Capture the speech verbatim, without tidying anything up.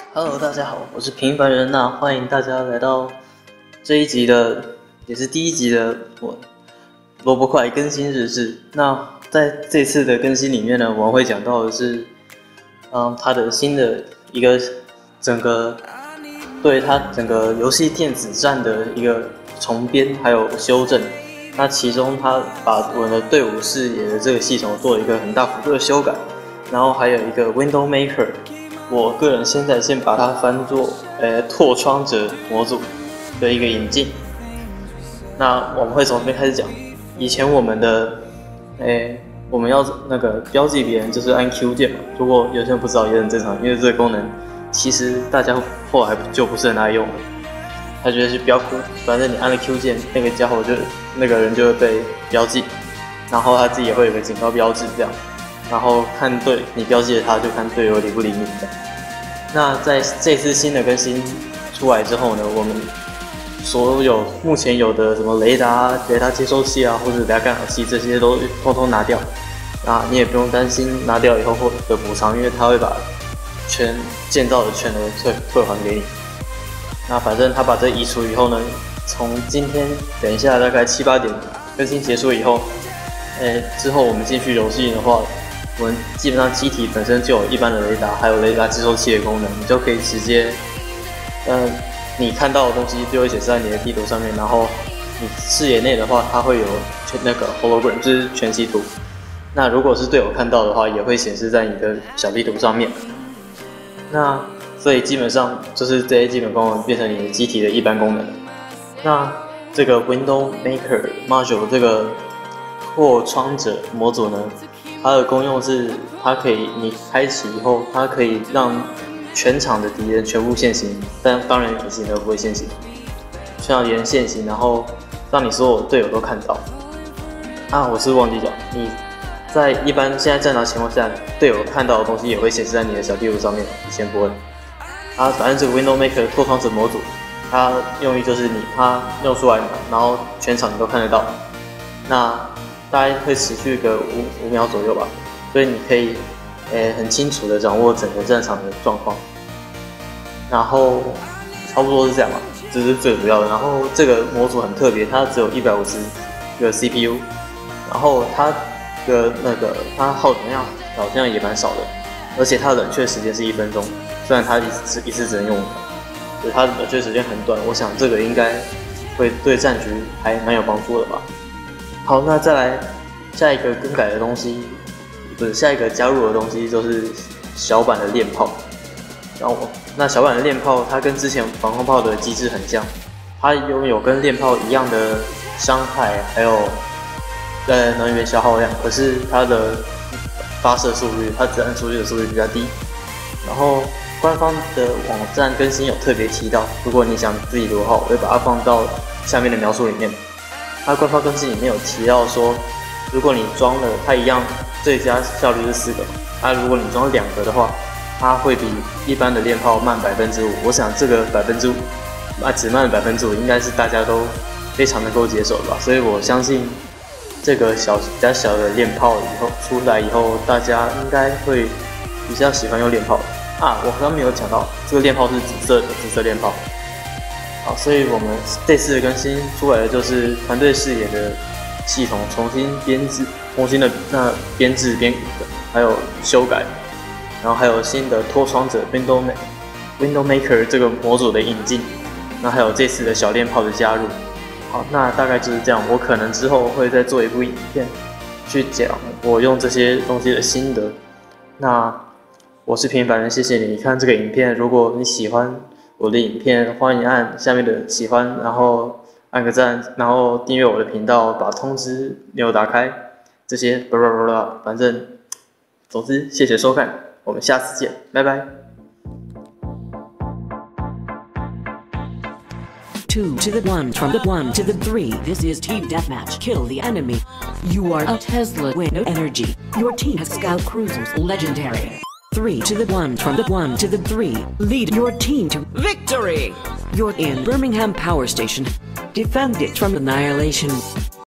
Hello， 大家好，我是平凡人呐、啊，欢迎大家来到这一集的，也是第一集的我萝卜块更新日志。那在这次的更新里面呢，我们会讲到的是，嗯，它的新的一个整个对它整个游戏电子战的一个重编还有修正。那其中它把我的队伍视野的这个系统做了一个很大幅度的修改，然后还有一个 Window Maker。我个人现在先把它翻作呃拓窗者模组的一个引进。那我们会从这边开始讲。以前我们的诶我们要那个标记别人就是按 Q 键嘛，如果有些人不知道也很正常，因为这个功能其实大家后来就不是很爱用了。他觉得是标酷，反正你按了 Q 键，那个家伙就那个人就会被标记，然后他自己也会有个警告标志这样。然后看对你标记了他，就看队友理不理你这样。那在这次新的更新出来之后呢，我们所有目前有的什么雷达、雷达接收器啊，或者雷达干扰器这些都通通拿掉。那你也不用担心拿掉以后获得补偿，因为它会把全建造的全额退退还给你。那反正他把这移除以后呢，从今天等一下大概七八点更新结束以后，诶之后我们进去游戏的话。我们基本上机体本身就有一般的雷达，还有雷达接收器的功能，你就可以直接，嗯，你看到的东西就会显示在你的地图上面，然后你视野内的话，它会有那个 hologram， 就是全息图。那如果是队友看到的话，也会显示在你的小地图上面。那所以基本上就是这些基本功能变成你的机体的一般功能。那这个 Window Maker Module 这个拓窗者模组呢？它的功用是，它可以你开启以后，它可以让全场的敌人全部现形，但当然隐形的不会现形。全场敌人现形，然后让你所有队友都看到。啊，我是忘记讲，你在一般现在战场情况下，队友看到的东西也会显示在你的小地图上面，以前不会。啊，反正这个 Window Maker 拓窗者模组，它用意就是你它用出来嘛，然后全场你都看得到。那大概会持续个五五秒左右吧，所以你可以，诶、欸、很清楚的掌握整个战场的状况。然后差不多是这样吧，这是最主要的。然后这个模组很特别，它只有一百五十个 C P U， 然后它的那个它耗能量好像也蛮少的，而且它的冷却时间是一分钟，虽然它一次一次只能用五秒，所以它的冷却时间很短。我想这个应该会对战局还蛮有帮助的吧。好，那再来下一个更改的东西，不是下一个加入的东西，就是小版的链炮。然后，那小版的链炮，它跟之前防空炮的机制很像，它拥有跟链炮一样的伤害，还有呃能源消耗量，可是它的发射速率，它子弹出去的速率比较低。然后官方的网站更新有特别提到，如果你想自己读的话，我会把它放到下面的描述里面。它官方更新里面有提到说，如果你装了它一样，最佳效率是四个。啊，如果你装两个的话，它会比一般的链炮慢百分之五。我想这个百分之五，啊，只慢百分之五，应该是大家都非常能够接受的吧。所以我相信这个小比较小的链炮以后出来以后，大家应该会比较喜欢用链炮啊。我刚刚没有讲到，这个链炮是紫色的紫色链炮。好，所以我们这次的更新出来的就是团队视野的系统重新编制、重新的那编制、编还有修改，然后还有新的拓窗者 Window Window Maker 这个模组的引进，那还有这次的小链炮的加入。好，那大概就是这样。我可能之后会再做一部影片去讲我用这些东西的心得。那我是平凡人，谢谢你看这个影片。如果你喜欢我的影片，欢迎按下面的喜欢，然后按个赞，然后订阅我的频道，把通知钮打开，这些巴拉巴拉，反正总之谢谢收看，我们下次见，拜拜。 Two to the one, from the one to the three. This is team deathmatch. Kill the enemy. You are a Tesla with no energy. Your team has scout cruisers, legendary. Three to the one, from the one to the three. Lead your team to victory. You're in Birmingham Power Station. Defend it from annihilation.